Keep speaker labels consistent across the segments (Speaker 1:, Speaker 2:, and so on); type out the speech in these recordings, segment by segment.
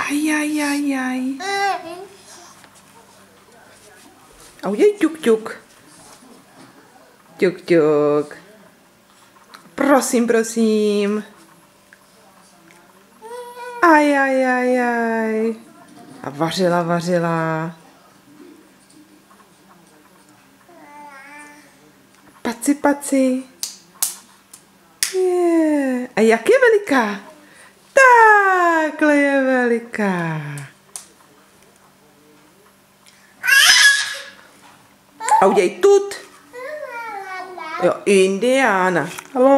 Speaker 1: Aj, aj, aj, aj. A udělej ťuk, ťuk. Ťuk, ťuk. Prosím, prosím. Aj, aj, aj, aj. A vařila, vařila. Paci, paci. Je. A jak je veliká? Takhle je veliká. A udělej tut. Jo, Indiána.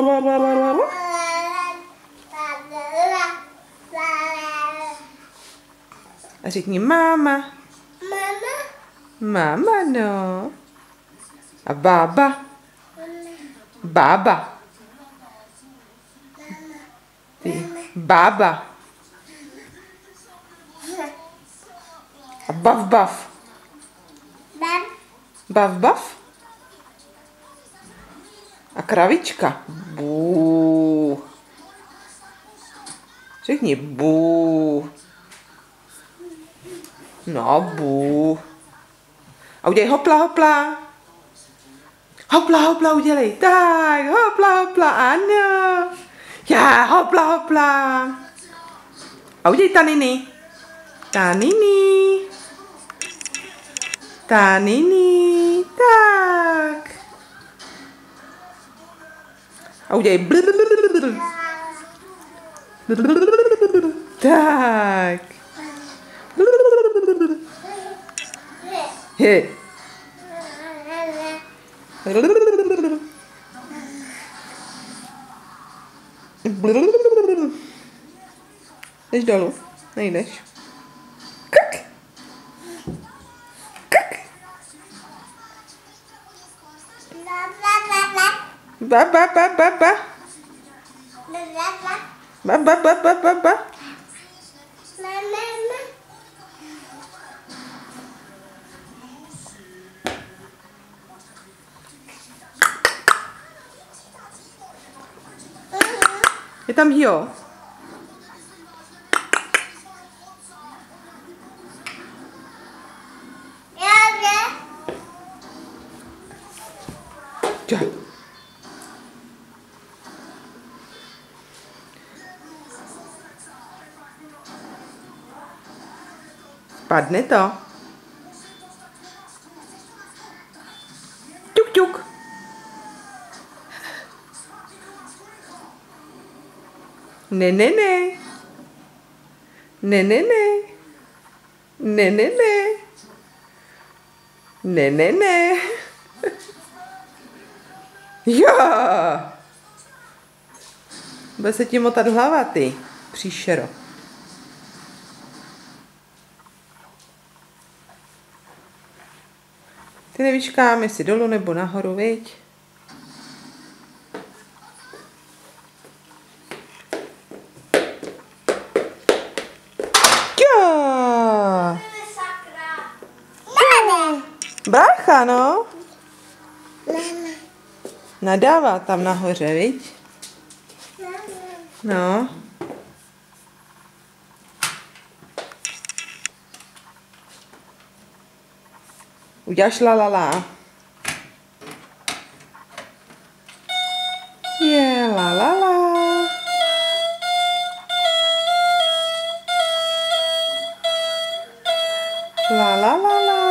Speaker 1: A řekni máma. Máma, no. A bába. Bába. Ty, bába. A bav, bav. Bav, bav. A kravička. Bů. Řekni bů. No, bů. A udělej hopla, hopla. Hopla, hopla udělej. Tak, hopla, hopla, ano. Já, hopla, hopla. A udělej taniny. Taniny. Taniny. Tak. A udělej blablabla. Tak. He. Jdeš dolů? Nejdeš. Kak. Kak. Ba, ba, ba, ba, ba. Ba, ba, ba, ba, ba, ba. Je tam jo. Spadne to. Ťuk, ťuk. Ne, ne, ne. Ne, ne, ne. Ne, ne, ne. Ne, ne, ne. Jo. Bude se ti motat hlava, ty, příšero. Ty nevíš kam, jestli dolů nebo nahoru, viď? Jo. Brácha, no. Nadává tam nahoře, viď? No. Uděláš la la la. Je la la la. La la la la.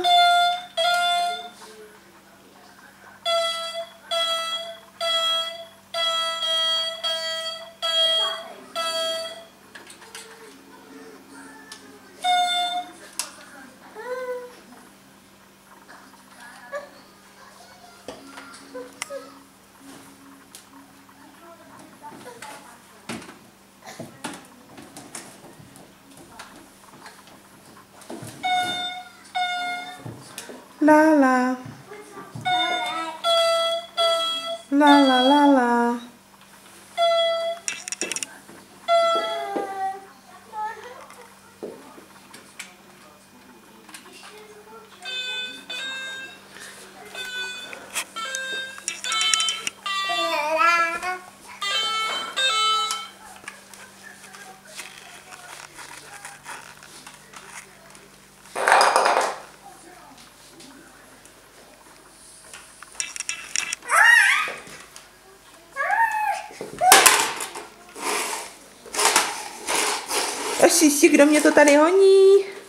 Speaker 1: La la. La la la la. Šiši, kdo mě to tady honí?